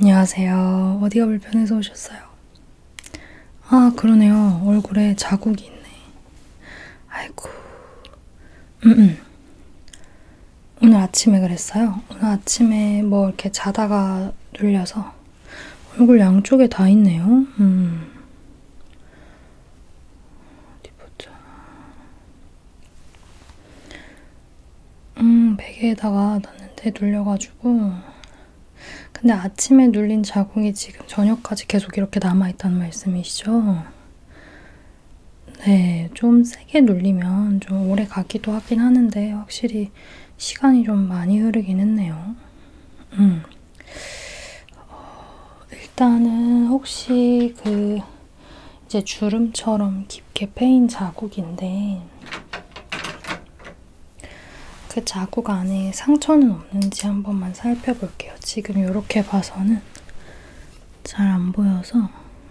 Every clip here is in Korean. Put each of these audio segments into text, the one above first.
안녕하세요. 어디가 불편해서 오셨어요? 아, 그러네요. 얼굴에 자국이 있네. 아이고. 오늘 아침에 그랬어요. 오늘 아침에 뭐 이렇게 자다가 눌려서 얼굴 양쪽에 다 있네요. 어디 보자. 베개에다가 놨는데 눌려가지고. 근데 아침에 눌린 자국이 지금 저녁까지 계속 이렇게 남아있다는 말씀이시죠? 네, 좀 세게 눌리면 좀 오래 가기도 하긴 하는데 확실히 시간이 좀 많이 흐르긴 했네요. 일단은 혹시 이제 주름처럼 깊게 패인 자국인데 그 자국 안에 상처는 없는지 한 번만 살펴볼게요. 지금 이렇게 봐서는 잘 안 보여서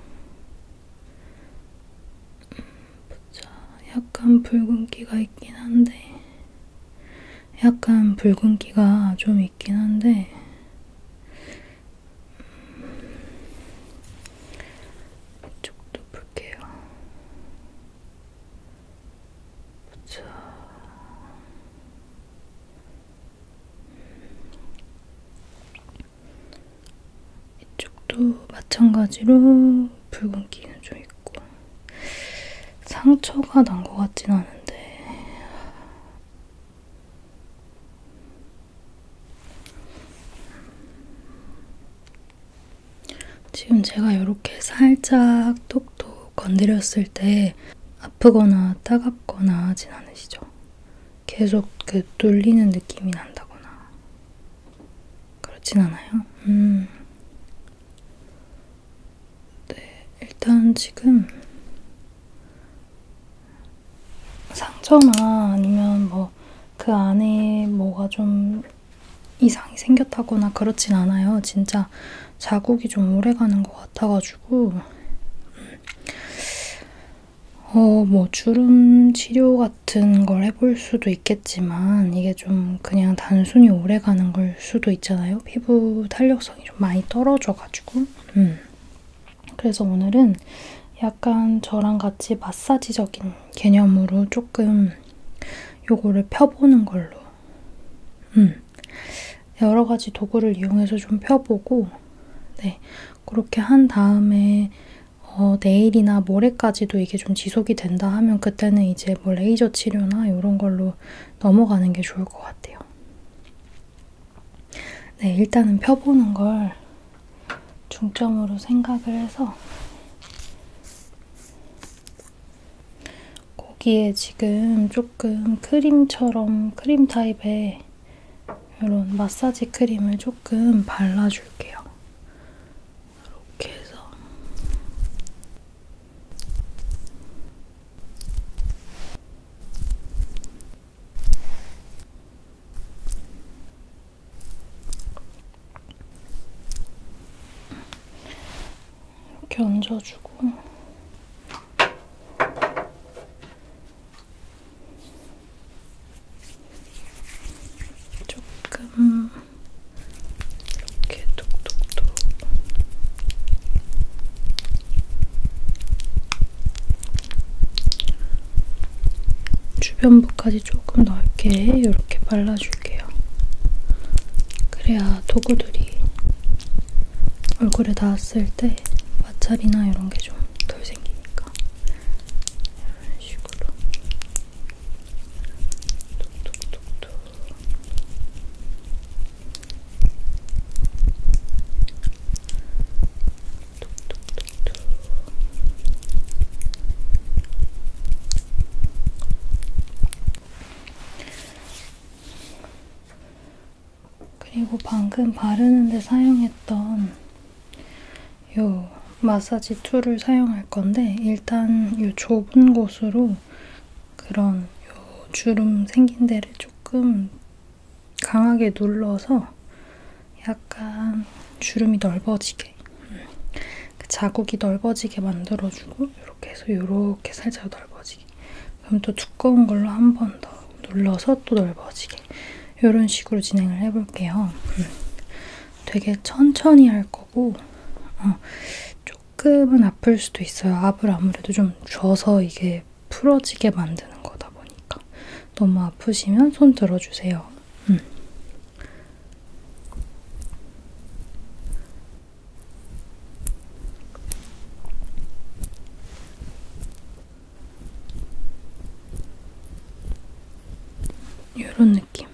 보자. 약간 붉은기가 있긴 한데 이쪽도 볼게요. 보자. 이쪽도 마찬가지로 붉은기는 좀 있고 상처가 난 것 같진 않은데 지금 제가 이렇게 살짝 톡톡 건드렸을 때 아프거나 따갑거나 하진 않으시죠? 계속 눌리는 느낌이 난다거나 그렇진 않아요? 네, 일단 지금 상처나 아니면 뭐 그 안에 뭐가 좀 이상이 생겼다거나 그렇진 않아요. 진짜 자국이 좀 오래가는 것 같아가지고 뭐 주름 치료 같은 걸 해볼 수도 있겠지만 이게 좀 그냥 단순히 오래가는 걸 수도 있잖아요. 피부 탄력성이 좀 많이 떨어져가지고 그래서 오늘은 약간 저랑 같이 마사지적인 개념으로 조금 요거를 펴보는 걸로 여러 가지 도구를 이용해서 좀 펴보고 네, 그렇게 한 다음에 내일이나 모레까지도 이게 좀 지속이 된다 하면 그때는 이제 뭐 레이저 치료나 이런 걸로 넘어가는 게 좋을 것 같아요. 네, 일단은 펴보는 걸 중점으로 생각을 해서 거기에 지금 조금 크림 타입의 이런 마사지 크림을 조금 발라줄게요. 이렇게 해서 이렇게 얹어주고 조금 이렇게 톡톡톡 주변부까지 조금 넓게 이렇게 발라줄게요. 그래야 도구들이 얼굴에 닿았을 때 마찰이나 이런 게 좀 덜 생기니까 이런 식으로 톡톡톡톡 그리고 방금 바르는데 사용했던 요 마사지 툴을 사용할 건데 일단 요 좁은 곳으로 그런 요 주름 생긴 데를 조금 강하게 눌러서 약간 주름이 넓어지게 그 자국이 넓어지게 만들어주고 이렇게 해서 이렇게 살짝 넓어지게 그럼 또 두꺼운 걸로 한 번 더 눌러서 또 넓어지게 이런 식으로 진행을 해볼게요. 되게 천천히 할 거고 조금은 아플 수도 있어요. 압을 아무래도 좀 줘서 이게 풀어지게 만드는 거다 보니까. 너무 아프시면 손 들어주세요. 이런 느낌.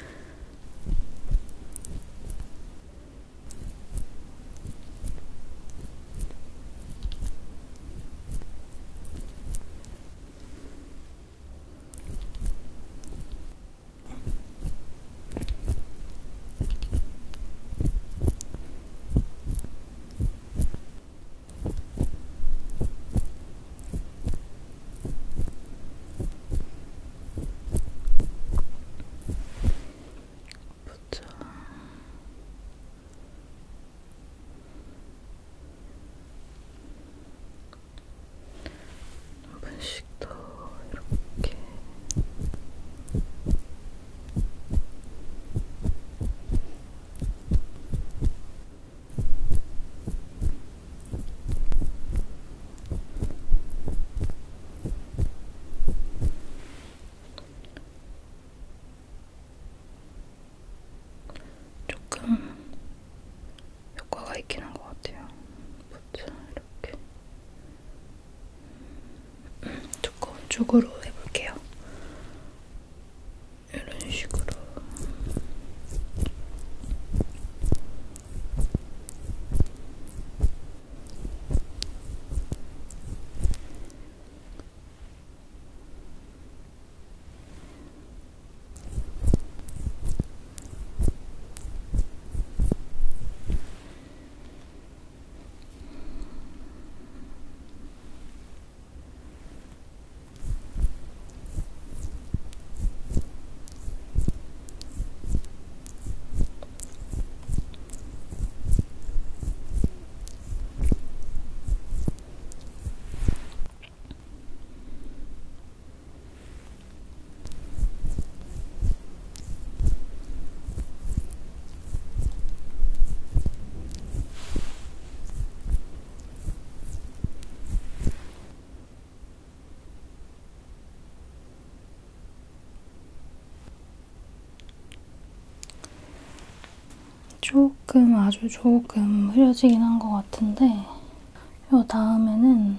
효과가 있긴 한 것 같아요. 자, 이렇게 두꺼운 쪽으로 해볼게요. 이런 식으로. 조금, 아주 조금 흐려지긴 한 것 같은데 이 다음에는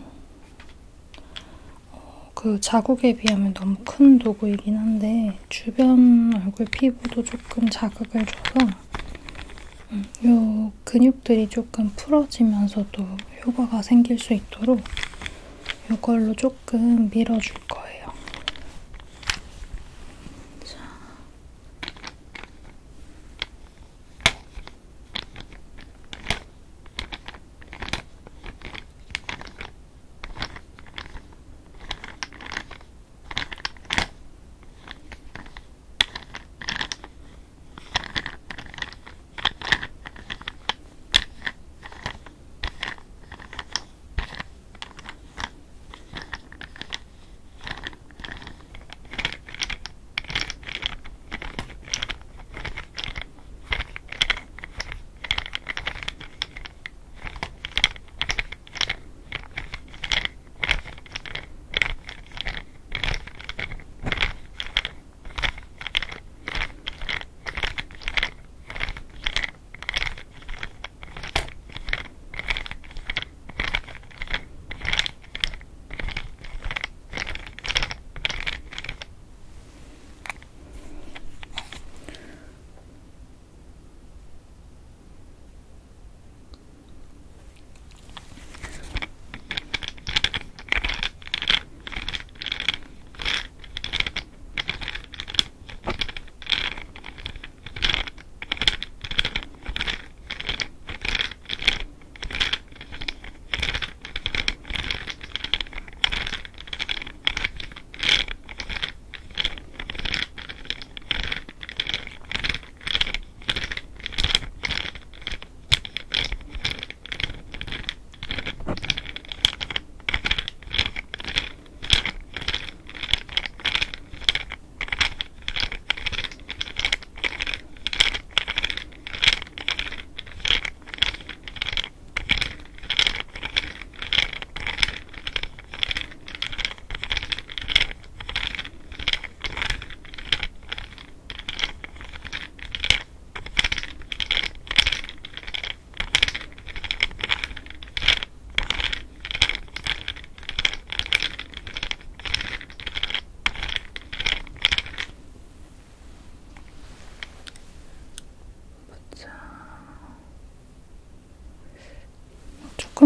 그 자국에 비하면 너무 큰 도구이긴 한데 주변 얼굴 피부도 조금 자극을 줘서 이 근육들이 조금 풀어지면서도 효과가 생길 수 있도록 이걸로 조금 밀어줄 거예요.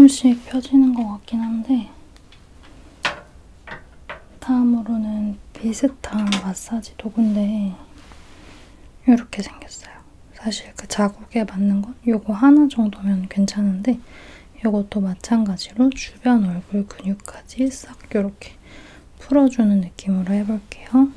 조금씩 펴지는 것 같긴 한데 다음으로는 비슷한 마사지 도구인데 이렇게 생겼어요. 사실 그 자국에 맞는 건 요거 하나 정도면 괜찮은데 요것도 마찬가지로 주변 얼굴 근육까지 싹 이렇게 풀어주는 느낌으로 해볼게요.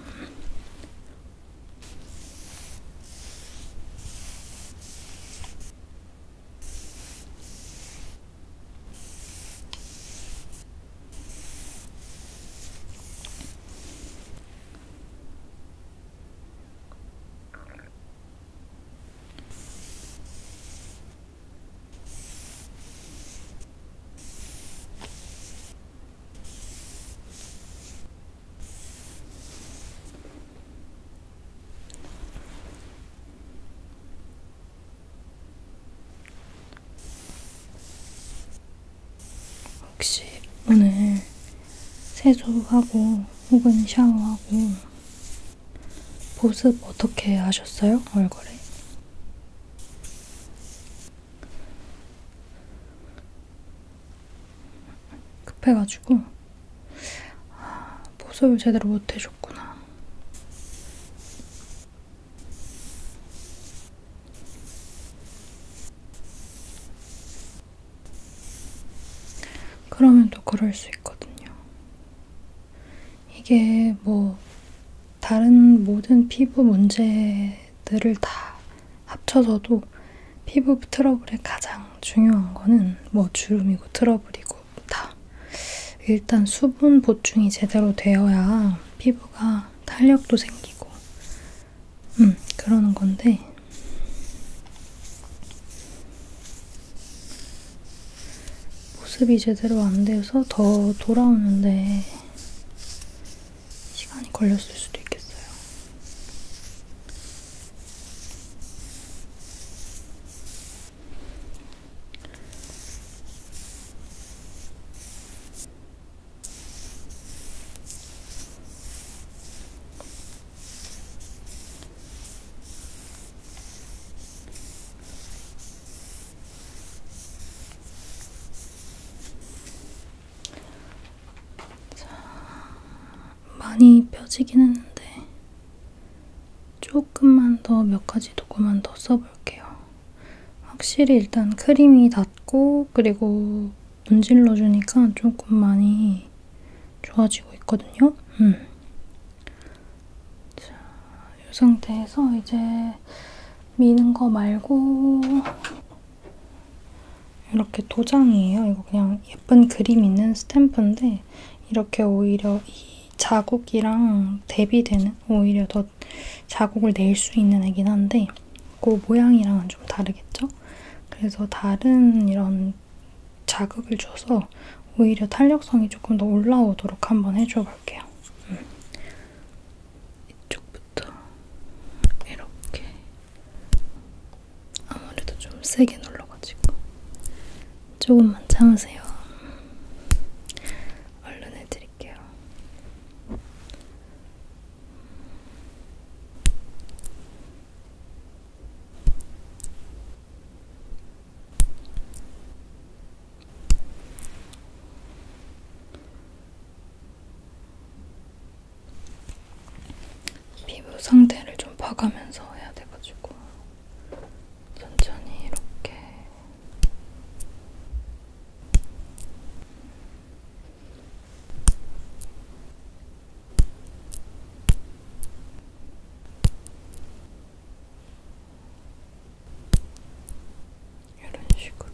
혹시 오늘 세수하고 혹은 샤워하고 보습 어떻게 하셨어요? 얼굴에? 급해가지고 보습을 제대로 못 해줬구나. 그러면 또 그럴 수 있거든요. 이게 뭐 다른 모든 피부 문제들을 다 합쳐서도 피부 트러블의 가장 중요한 거는 뭐 주름이고 트러블이고 다 일단 수분 보충이 제대로 되어야 피부가 탄력도 생기고 그러는 건데 보습이 제대로 안 돼서 더 돌아오는데 시간이 걸렸을 수도 있겠어요. 많이 펴지긴 했는데 조금만 더 몇 가지 도구만 더 써볼게요. 확실히 일단 크림이 닿고 그리고 문질러 주니까 조금 많이 좋아지고 있거든요. 자, 이 상태에서 이제 미는 거 말고 이렇게 도장이에요. 이거 그냥 예쁜 그림 있는 스탬프인데 이렇게 오히려 이 자국이랑 대비되는 오히려 더 자국을 낼 수 있는 애긴 한데 그 모양이랑은 좀 다르겠죠? 그래서 다른 이런 자극을 줘서 오히려 탄력성이 조금 더 올라오도록 한번 해줘 볼게요. 이쪽부터 이렇게 아무래도 좀 세게 눌러가지고 조금만 참으세요. 얼른 해드릴게요. 피부 상태를 좀 봐가면서 해야 돼가지고 천천히 이렇게 이런 식으로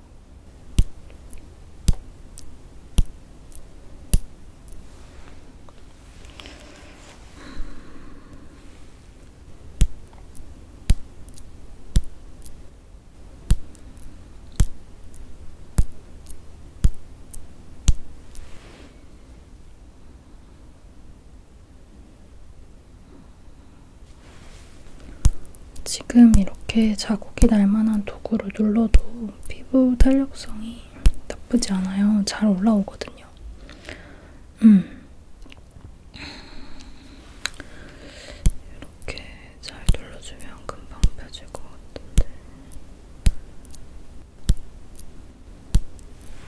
지금 이렇게 자국이 날 만한 도구로 눌러도 피부 탄력성이 나쁘지 않아요. 잘 올라오거든요. 이렇게 잘 눌러주면 금방 펴질 것 같은데.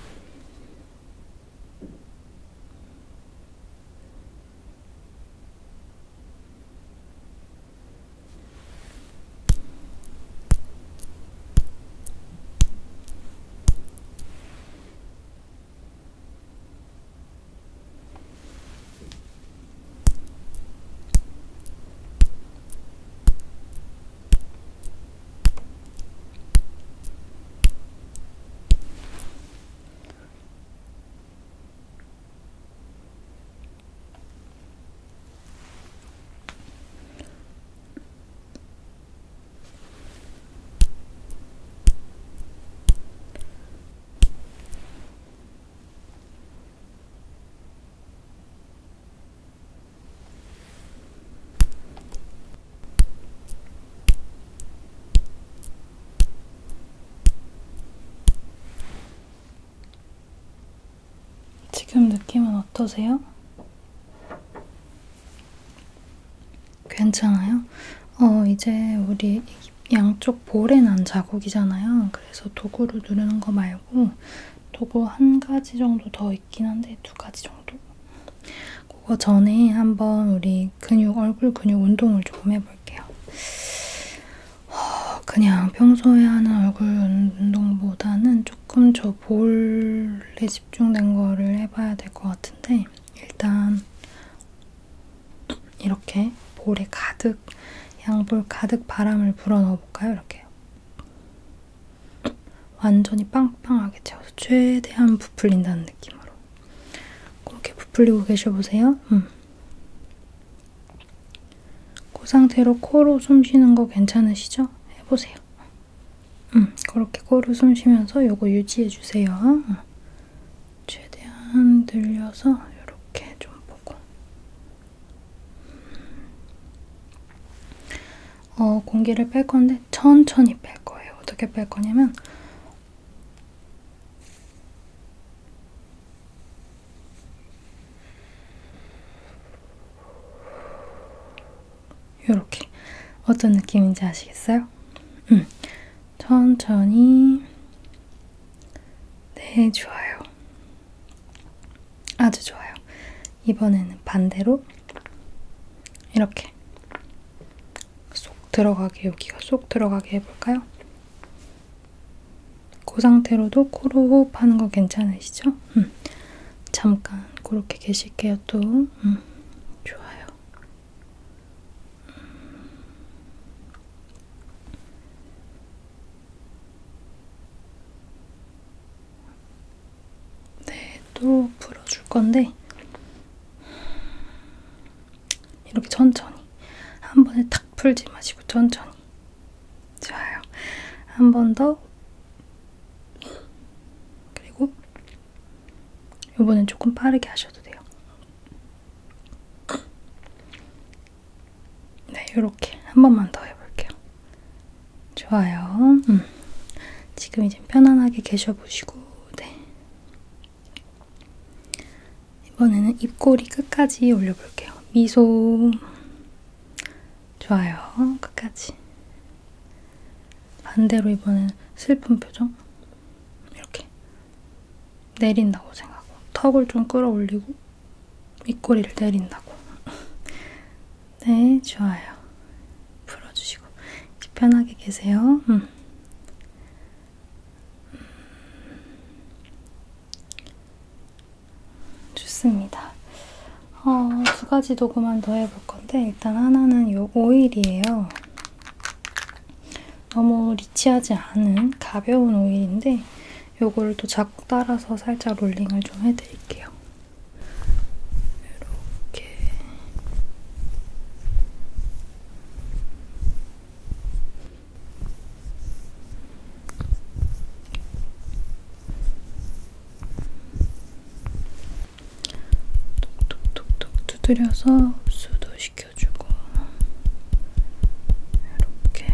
지금 느낌은 어떠세요? 괜찮아요? 이제 우리 양쪽 볼에 난 자국이잖아요. 그래서 도구로 누르는 거 말고 도구 한 가지 정도 더 있긴 한데 2가지 정도? 그거 전에 한번 우리 얼굴 근육 운동을 조금 해볼게요. 그냥 평소에 하는 얼굴 운동보다는 조금 저 볼에 집중된 거를 해봐야 될 것 같은데 일단 이렇게 볼에 가득, 양볼 가득 바람을 불어 넣어볼까요? 이렇게 완전히 빵빵하게 채워서 최대한 부풀린다는 느낌으로 그렇게 부풀리고 계셔보세요. 그 상태로 코로 숨 쉬는 거 괜찮으시죠? 해보세요. 그렇게 코로 숨 쉬면서 요거 유지해주세요. 최대한 늘려서 이렇게 좀 보고 공기를 뺄 건데 천천히 뺄 거예요. 어떻게 뺄 거냐면 이렇게 어떤 느낌인지 아시겠어요? 천천히. 네, 좋아요. 아주 좋아요. 이번에는 반대로 이렇게 쏙 들어가게, 여기가 쏙 들어가게 해볼까요? 그 상태로도 코로 호흡하는 거 괜찮으시죠? 잠깐 그렇게 계실게요. 또 좋아요. 네, 또 풀어줄 건데 이렇게 천천히 한 번에 탁 풀지 마시고 천천히. 좋아요. 한 번 더. 그리고 이번엔 조금 빠르게 하셔도 돼요. 네, 이렇게 한 번만 더 해볼게요. 좋아요. 지금 이제 편안하게 계셔보시고, 네. 이번에는 입꼬리 끝까지 올려볼게요. 미소. 좋아요. 끝까지. 반대로 이번엔 슬픈 표정. 이렇게 내린다고 생각하고 턱을 좀 끌어올리고 입꼬리를 내린다고. 네, 좋아요. 풀어주시고 이제 편하게 계세요. 좋습니다. 2가지 도구만 더 해볼 건데 일단 하나는 이 오일이에요. 너무 리치하지 않은 가벼운 오일인데 요거를 또 자국 따라서 살짝 롤링을 좀 해드릴게요. 이렇게. 톡톡톡톡 두드려서 흡수도 시켜주고 이렇게.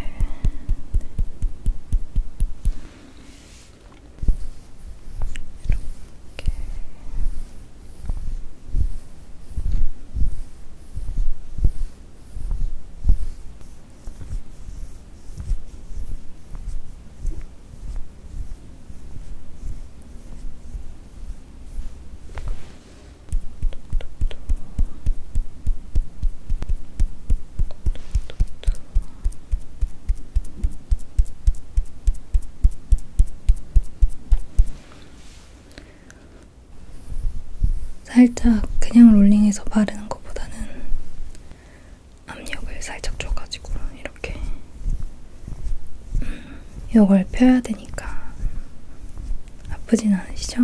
살짝 그냥 롤링해서 바르는 것보다는 압력을 살짝 줘가지고 이렇게 이걸 펴야 되니까 아프진 않으시죠?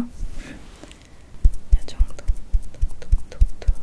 이 정도. 톡톡톡톡.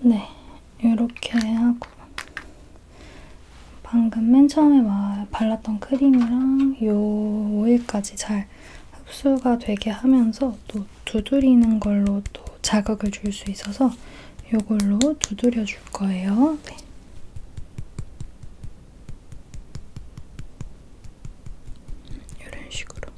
네, 이렇게 하고 방금 맨 처음에 발랐던 크림이랑 요 오일까지 잘 흡수가 되게 하면서 또 두드리는 걸로 또 자극을 줄 수 있어서 이걸로 두드려 줄 거예요. 네. 이런 식으로.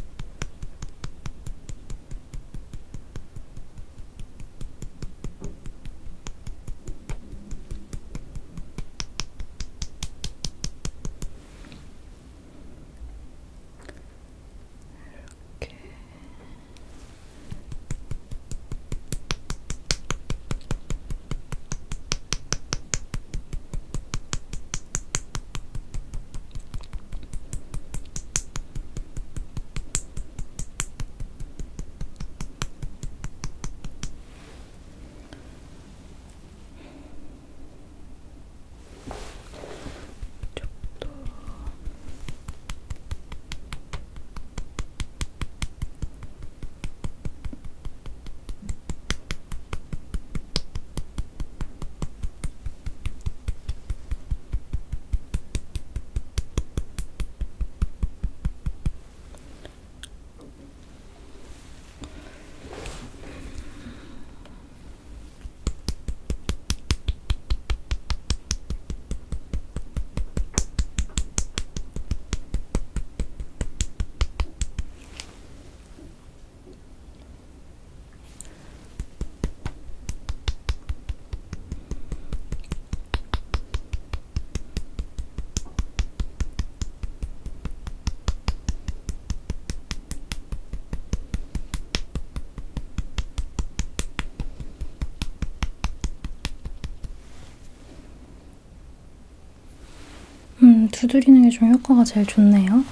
두드리는 게 좀 효과가 제일 좋네요.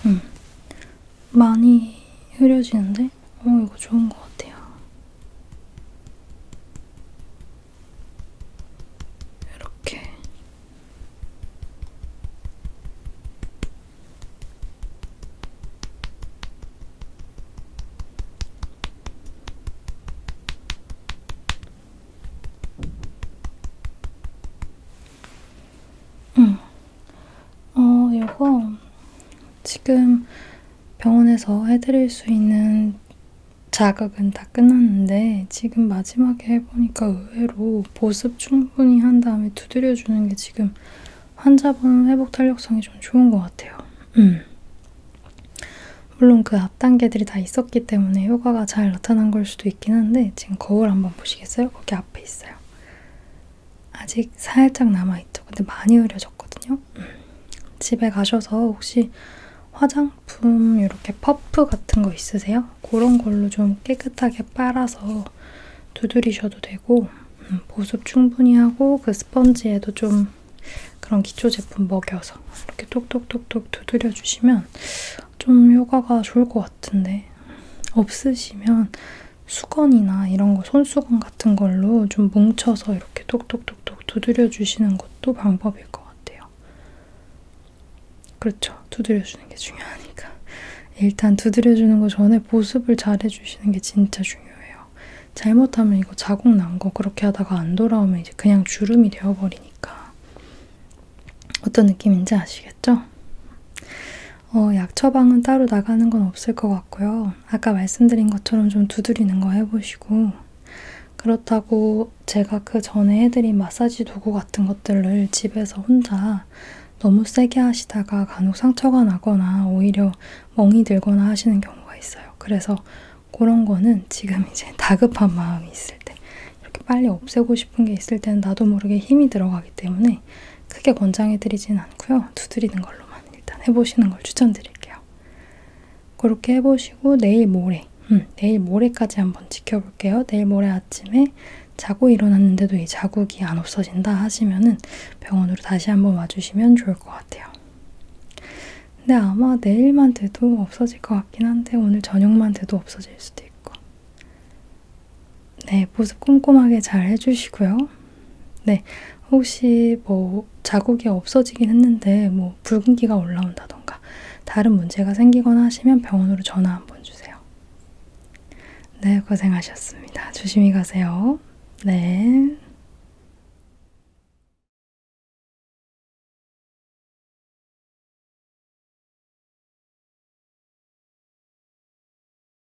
많이 흐려지는데? 이거 좋은 것 같아요. 이렇게. 이거 지금 병원에서 해드릴 수 있는 자극은 다 끝났는데 지금 마지막에 해보니까 의외로 보습 충분히 한 다음에 두드려주는 게 지금 환자분 회복 탄력성이 좀 좋은 것 같아요. 물론 그 앞 단계들이 다 있었기 때문에 효과가 잘 나타난 걸 수도 있긴 한데 지금 거울 한번 보시겠어요? 거기 앞에 있어요. 아직 살짝 남아있죠? 근데 많이 흐려졌거든요? 집에 가셔서 혹시 화장품 이렇게 퍼프 같은 거 있으세요? 그런 걸로 좀 깨끗하게 빨아서 두드리셔도 되고 보습 충분히 하고 그 스펀지에도 좀 그런 기초 제품 먹여서 이렇게 톡톡톡톡 두드려 주시면 좀 효과가 좋을 것 같은데 없으시면 수건이나 이런 거 손수건 같은 걸로 좀 뭉쳐서 이렇게 톡톡톡톡 두드려 주시는 것도 방법일 것 같아요. 그렇죠. 두드려주는 게 중요하니까. 일단 두드려주는 거 전에 보습을 잘 해주시는 게 진짜 중요해요. 잘못하면 이거 자국 난 거 그렇게 하다가 안 돌아오면 이제 그냥 주름이 되어버리니까. 어떤 느낌인지 아시겠죠? 약 처방은 따로 나가는 건 없을 것 같고요. 아까 말씀드린 것처럼 좀 두드리는 거 해보시고 그렇다고 제가 그 전에 해드린 마사지 도구 같은 것들을 집에서 혼자 너무 세게 하시다가 간혹 상처가 나거나 오히려 멍이 들거나 하시는 경우가 있어요. 그래서 그런 거는 지금 이제 다급한 마음이 있을 때 이렇게 빨리 없애고 싶은 게 있을 때는 나도 모르게 힘이 들어가기 때문에 크게 권장해드리진 않고요. 두드리는 걸로만 일단 해보시는 걸 추천드릴게요. 그렇게 해보시고 내일 모레까지 한번 지켜볼게요. 내일 모레 아침에 자고 일어났는데도 이 자국이 안 없어진다 하시면은 병원으로 다시 한번 와주시면 좋을 것 같아요. 근데 아마 내일만 돼도 없어질 것 같긴 한데 오늘 저녁만 돼도 없어질 수도 있고. 네, 보습 꼼꼼하게 잘 해주시고요. 네, 혹시 뭐 자국이 없어지긴 했는데 뭐 붉은기가 올라온다던가 다른 문제가 생기거나 하시면 병원으로 전화 한번 주세요. 네, 고생하셨습니다. 조심히 가세요. 네.